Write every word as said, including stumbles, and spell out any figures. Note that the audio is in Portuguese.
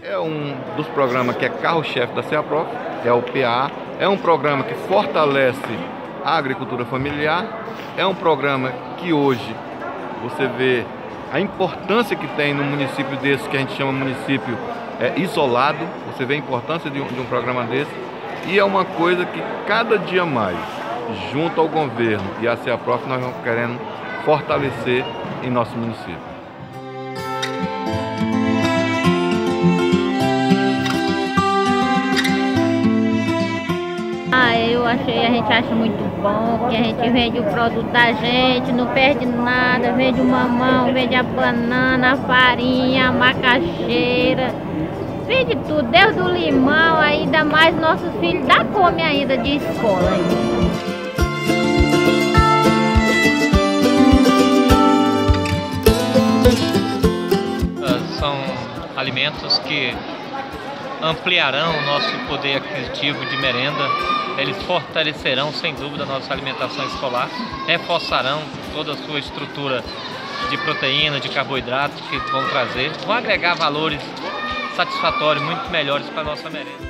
É um dos programas que é carro-chefe da CEAPROF, é o P A. É um programa que fortalece a agricultura familiar. É um programa que hoje você vê a importância que tem num município desse, que a gente chama município é, isolado. Você vê a importância de um, de um programa desse. E é uma coisa que cada dia mais, junto ao governo e à CEAPROF, nós vamos querendo fortalecer em nosso município. Ah, eu achei, a gente acha muito bom, que a gente vende o produto da gente, não perde nada, vende o mamão, vende a banana, a farinha, a macaxeira, vende tudo, desde o limão, ainda mais nossos filhos dá come ainda de escola. São alimentos que ampliarão o nosso poder aquisitivo de merenda. Eles fortalecerão, sem dúvida, a nossa alimentação escolar, reforçarão toda a sua estrutura de proteína, de carboidratos que vão trazer, vão agregar valores satisfatórios muito melhores para a nossa merenda.